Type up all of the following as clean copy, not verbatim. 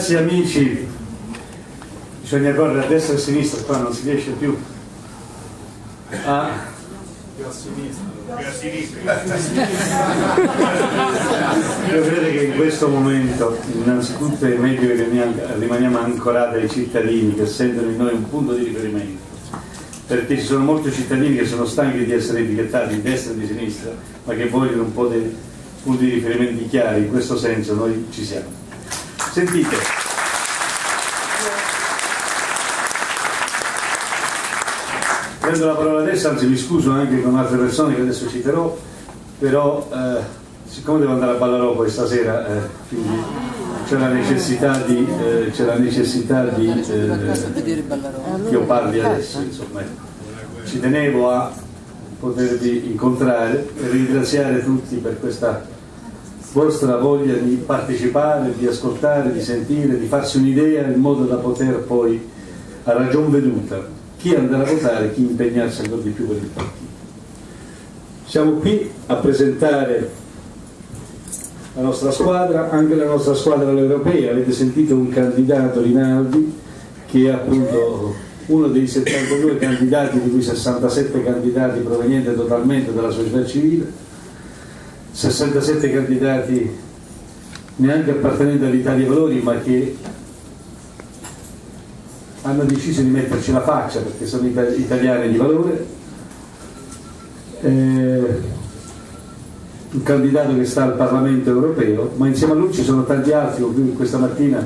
Grazie amici, bisogna correre a destra e a sinistra, qua non si riesce più a sinistra. Io credo che in questo momento innanzitutto è meglio che rimaniamo ancorati ai cittadini che sentono in noi un punto di riferimento, perché ci sono molti cittadini che sono stanchi di essere etichettati di destra e di sinistra, ma che vogliono un po' dei punti di riferimento chiari. In questo senso noi ci siamo. Sentite, prendo la parola adesso, anzi mi scuso anche con altre persone che adesso citerò, però siccome devo andare a Ballarò stasera, quindi c'è la necessità di che io parli adesso, insomma, ci tenevo a potervi incontrare e ringraziare tutti per questa vostra voglia di partecipare, di ascoltare, di sentire, di farsi un'idea in modo da poter poi, a ragion veduta, chi andrà a votare, chi impegnarsi ancora di più per il partito. Siamo qui a presentare la nostra squadra, anche la nostra squadra europea. Avete sentito un candidato, Rinaldi, che è appunto uno dei 72 candidati, di cui 67 candidati provenienti totalmente dalla società civile, 67 candidati neanche appartenenti all'Italia Valori, ma che hanno deciso di metterci la faccia perché sono italiani di valore. Un candidato che sta al Parlamento europeo, ma insieme a lui ci sono tanti altri con cui questa mattina,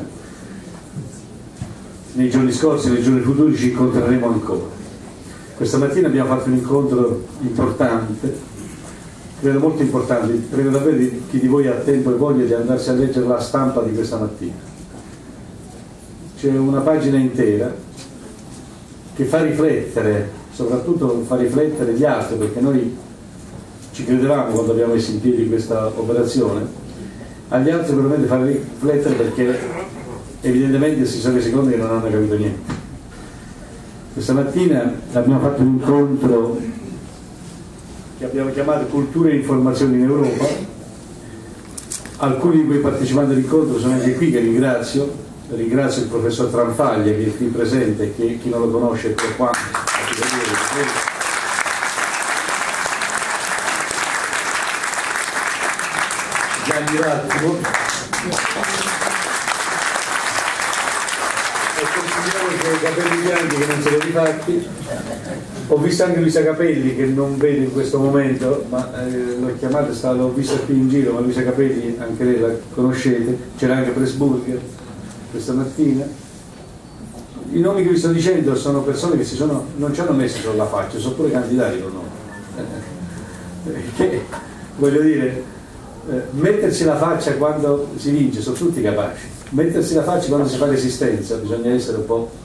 nei giorni scorsi, nei giorni futuri ci incontreremo ancora. Questa mattina abbiamo fatto un incontro importante, credo molto importante, credo davvero chi di voi ha tempo e voglia di andarsi a leggere la stampa di questa mattina. C'è una pagina intera che fa riflettere, soprattutto fa riflettere gli altri, perché noi ci credevamo quando abbiamo messo in piedi questa operazione, agli altri veramente fa riflettere perché evidentemente si sono resi conto che non hanno capito niente. Questa mattina abbiamo fatto un incontro che abbiamo chiamato Cultura e Informazioni in Europa. Alcuni di quei partecipanti all'incontro sono anche qui, che ringrazio il professor Tranfaglia che è qui presente, che chi non lo conosce è qua. Gianni Rattimo e continuiamo con i capelli bianchi che non se li rifatti. Ho visto anche Luisa Capelli, che non vedo in questo momento, ma l'ho chiamata, l'ho vista qui in giro, ma Luisa Capelli anche lei la conoscete. C'era anche Pressburger questa mattina. I nomi che vi sto dicendo sono persone che non ci hanno messo sulla faccia, sono pure candidati con noi. Che voglio dire, mettersi la faccia quando si vince, sono tutti capaci. Mettersi la faccia quando si fa resistenza, bisogna essere un po'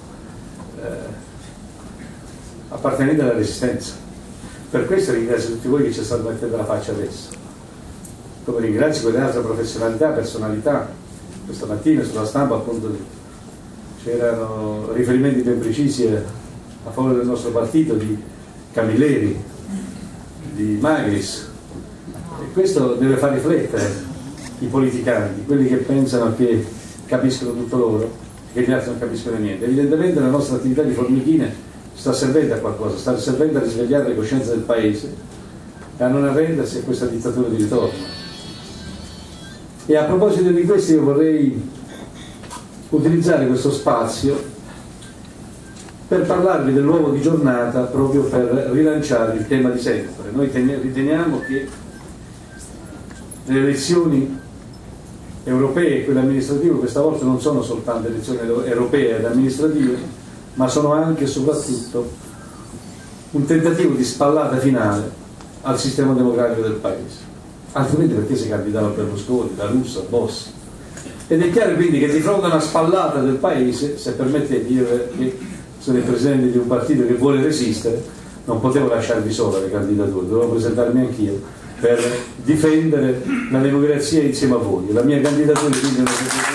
appartenenti alla resistenza. Per questo ringrazio tutti voi che ci state mettendo la faccia adesso, come ringrazio quelle altre professionalità, personalità. Questa mattina sulla stampa appunto c'erano riferimenti ben precisi a favore del nostro partito, di Camilleri, di Magris, e questo deve far riflettere i politicanti, quelli che pensano che capiscono tutto loro e che gli altri non capiscono niente. Evidentemente la nostra attività di formichine sta servendo a qualcosa, sta servendo a risvegliare le coscienze del paese e a non arrendersi a questa dittatura di ritorno. E a proposito di questo io vorrei utilizzare questo spazio per parlarvi dell'uovo di giornata, proprio per rilanciare il tema di sempre. Noi riteniamo che le elezioni europee e quelle amministrative questa volta non sono soltanto elezioni europee ed amministrative, ma sono anche e soprattutto un tentativo di spallata finale al sistema democratico del Paese. Altrimenti perché si candidava Berlusconi, La Russa, Bossi? Ed è chiaro quindi che di fronte a una spallata del Paese, se permettete, io che sono il presidente di un partito che vuole resistere, non potevo lasciarvi sola le candidature, dovevo presentarmi anch'io per difendere la democrazia insieme a voi. La mia candidatura quindi è una candidatura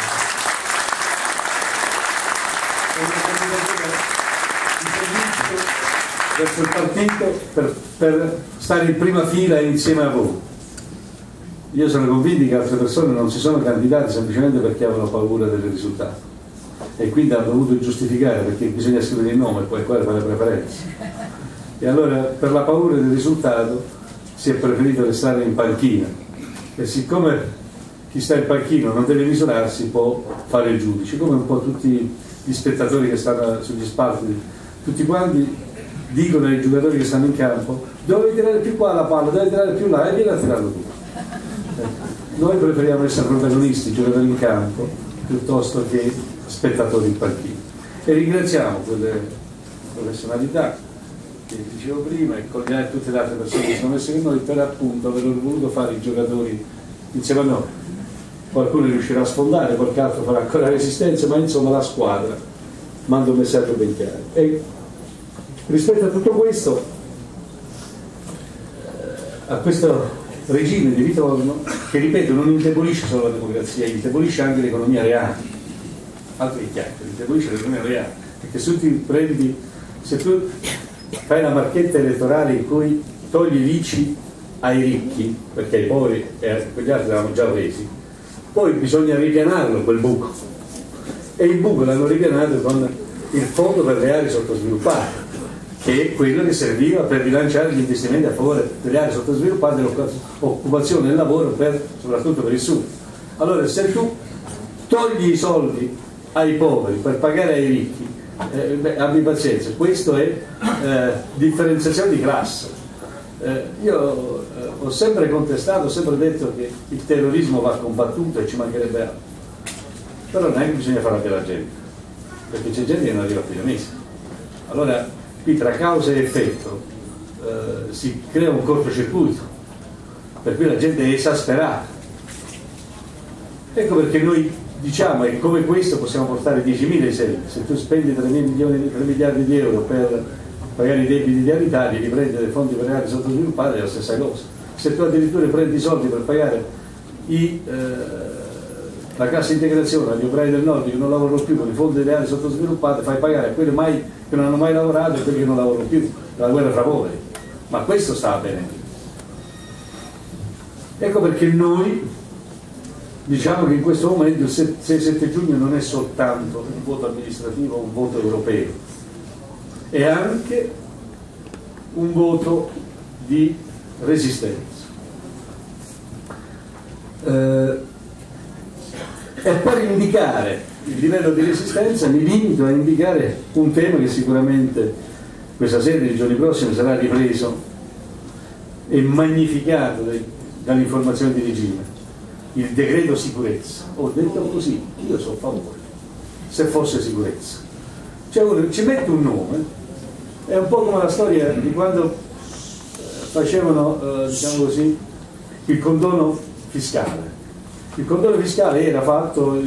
verso il partito per stare in prima fila insieme a voi. io sono convinto che altre persone non si sono candidate semplicemente perché avevano paura del risultato e quindi hanno dovuto giustificare perché bisogna scrivere il nome e poi qua fare le preferenze. E allora per la paura del risultato si è preferito restare in panchina e siccome chi sta in panchina non deve misurarsi può fare il giudice, come un po' tutti gli spettatori che stanno sugli spalti, tutti quanti dicono ai giocatori che stanno in campo: dove tirare più qua la palla, dove tirare più là, e vieni a tirarlo tu. Noi preferiamo essere protagonisti, giocatori in campo, piuttosto che spettatori in panchina. E ringraziamo quelle professionalità che dicevo prima e tutte le altre persone che sono messe con noi per appunto aver voluto fare i giocatori insieme a noi. Qualcuno riuscirà a sfondare, qualche altro farà ancora resistenza, ma insomma la squadra manda un messaggio ben chiaro. E rispetto a tutto questo, a questo regime di ritorno, che ripeto non indebolisce solo la democrazia, indebolisce anche l'economia reale, altro che chiacchiere, indebolisce l'economia reale, perché se tu fai una marchetta elettorale in cui togli l'ICI ai ricchi, perché ai poveri e quegli altri l'hanno già presi, poi bisogna ripianarlo quel buco, e il buco l'hanno ripianato con il fondo per le aree sottosviluppate, che è quello che serviva per rilanciare gli investimenti a favore delle aree sottosviluppate, l'occupazione e il lavoro soprattutto per il sud. Allora se tu togli i soldi ai poveri per pagare ai ricchi, abbi pazienza, questo è differenziazione di classe. Io ho sempre contestato, ho sempre detto che il terrorismo va combattuto e ci mancherebbe altro, però non è che bisogna fare anche la gente, perché c'è gente che non arriva a fine mese. Allora qui tra causa e effetto si crea un cortocircuito, per cui la gente è esasperata. Ecco perché noi diciamo, e come questo possiamo portare 10.000 esempi. Se tu spendi 3 miliardi di euro per pagare i debiti di Alitalia, li prendi dai fondi per le aree sottosviluppate, è la stessa cosa. Se tu addirittura prendi i soldi per pagare la cassa integrazione agli operai del nord che non lavorano più con i fondi delle aree sottosviluppate, fai pagare a quelli che non hanno mai lavorato e quelli che non lavorano più, la guerra fra poveri. Ma questo sta avvenendo. Ecco perché noi diciamo che in questo momento il 6-7 giugno non è soltanto un voto amministrativo, un voto europeo, è anche un voto di resistenza. E per indicare il livello di resistenza mi limito a indicare un tema che sicuramente questa sera e nei giorni prossimi sarà ripreso e magnificato dall'informazione di regime: il decreto sicurezza. Ho detto così, io sono a favore, se fosse sicurezza. Cioè uno ci mette un nome, è un po' come la storia di quando facevano, diciamo così, il condono fiscale. Il condono fiscale era fatto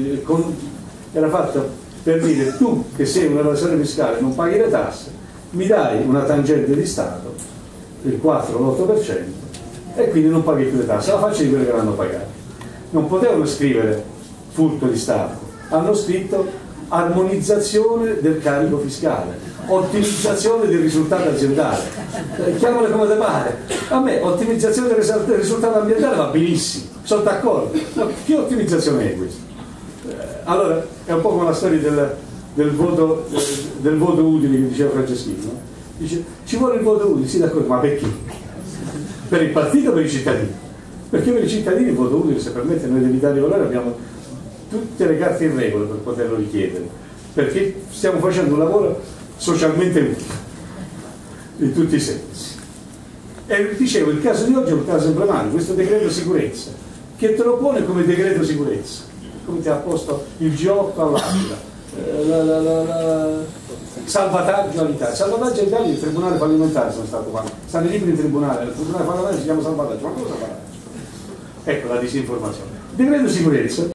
per dire: tu che sei un evasore fiscale, non paghi le tasse, mi dai una tangente di Stato, il 4-8%, e quindi non paghi più le tasse, la faccia di quelli che l'hanno pagato. Non potevano scrivere furto di Stato, hanno scritto armonizzazione del carico fiscale, ottimizzazione del risultato aziendale, chiamale come te pare. A me ottimizzazione del risultato ambientale va benissimo, sono d'accordo, ma che ottimizzazione è questa? Allora è un po' come la storia del voto utile che diceva Franceschini, no? Dice: ci vuole il voto utile, sì d'accordo, ma per chi? Per il partito o per i cittadini? Perché per i cittadini il voto utile, se permette, noi dell'Italia dei Valori abbiamo tutte le carte in regola per poterlo richiedere, perché stiamo facendo un lavoro socialmente utile in tutti i sensi. E dicevo, il caso di oggi è un caso emblematico, questo decreto sicurezza, che te lo pone come decreto sicurezza, come ti ha posto il G8 all'Aquila, salvataggio all'Italia. Salvataggio all'Italia, il tribunale fallimentare sono stato fatto, stanno i libri in tribunale, il tribunale fallimentare si chiama salvataggio, ma cosa salvataggio? Ecco la disinformazione. Decreto sicurezza